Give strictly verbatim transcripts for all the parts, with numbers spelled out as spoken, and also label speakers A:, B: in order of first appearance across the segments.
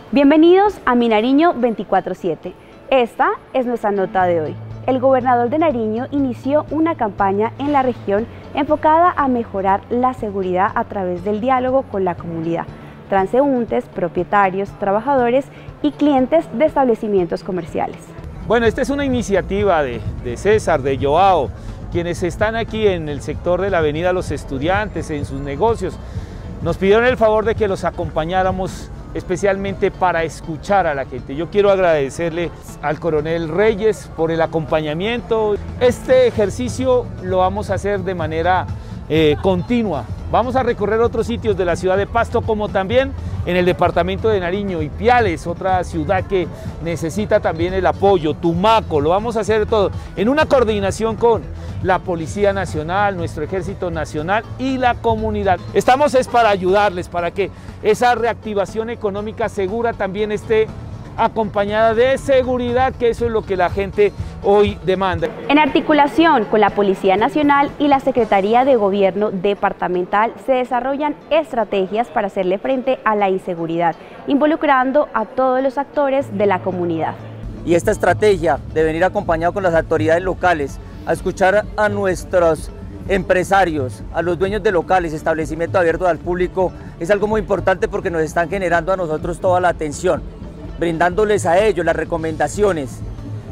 A: Bienvenidos a Mi Nariño veinticuatro siete. Esta es nuestra nota de hoy. El gobernador de Nariño inició una campaña en la región enfocada a mejorar la seguridad a través del diálogo con la comunidad, transeúntes, propietarios, trabajadores y clientes de establecimientos comerciales.
B: Bueno, esta es una iniciativa de, de César, de Joao, quienes están aquí en el sector de la avenida Los Estudiantes, en sus negocios. Nos pidieron el favor de que los acompañáramos especialmente para escuchar a la gente. Yo quiero agradecerle al coronel Reyes por el acompañamiento. Este ejercicio lo vamos a hacer de manera eh, continua. Vamos a recorrer otros sitios de la ciudad de Pasto, como también en el departamento de Nariño, Ipiales, otra ciudad que necesita también el apoyo, Tumaco. Lo vamos a hacer todo en una coordinación con la Policía Nacional, nuestro Ejército Nacional y la comunidad. Estamos es para ayudarles, para que esa reactivación económica segura también esté acompañada de seguridad, que eso es lo que la gente hoy demanda.
A: En articulación con la Policía Nacional y la Secretaría de Gobierno Departamental se desarrollan estrategias para hacerle frente a la inseguridad, involucrando a todos los actores de la comunidad.
C: Y esta estrategia de venir acompañado con las autoridades locales, a escuchar a nuestros empresarios, a los dueños de locales, establecimientos abiertos al público, es algo muy importante porque nos están generando a nosotros toda la atención, brindándoles a ellos las recomendaciones,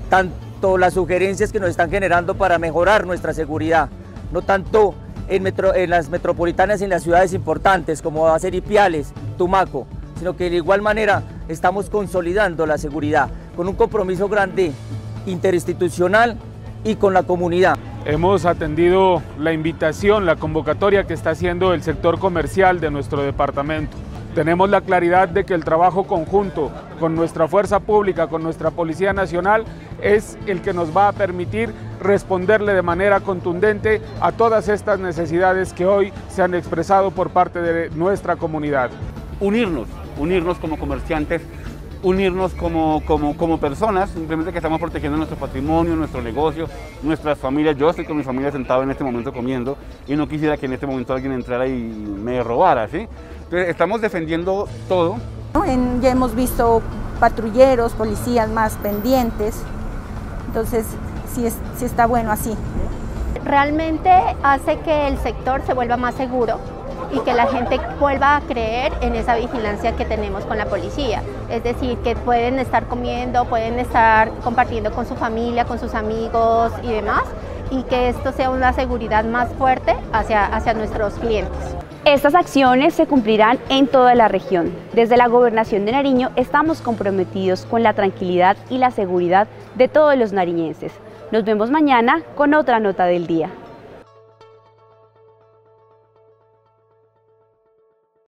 C: tanto las sugerencias que nos están generando para mejorar nuestra seguridad, no tanto en, metro, en las metropolitanas y en las ciudades importantes como va a ser Ipiales, Tumaco, sino que de igual manera estamos consolidando la seguridad con un compromiso grande interinstitucional y con la comunidad.
D: Hemos atendido la invitación, la convocatoria que está haciendo el sector comercial de nuestro departamento. Tenemos la claridad de que el trabajo conjunto con nuestra fuerza pública, con nuestra Policía Nacional, es el que nos va a permitir responderle de manera contundente a todas estas necesidades que hoy se han expresado por parte de nuestra comunidad.
E: Unirnos, unirnos como comerciantes, unirnos como, como, como personas, simplemente que estamos protegiendo nuestro patrimonio, nuestro negocio, nuestras familias. Yo estoy con mi familia sentado en este momento comiendo y no quisiera que en este momento alguien entrara y me robara, ¿sí? Entonces estamos defendiendo todo.
F: En, ya hemos visto patrulleros, policías más pendientes, entonces sí, es, sí está bueno así.
G: Realmente hace que el sector se vuelva más seguro y que la gente vuelva a creer en esa vigilancia que tenemos con la policía. Es decir, que pueden estar comiendo, pueden estar compartiendo con su familia, con sus amigos y demás, y que esto sea una seguridad más fuerte hacia, hacia nuestros clientes.
A: Estas acciones se cumplirán en toda la región. Desde la Gobernación de Nariño estamos comprometidos con la tranquilidad y la seguridad de todos los nariñenses. Nos vemos mañana con otra nota del día.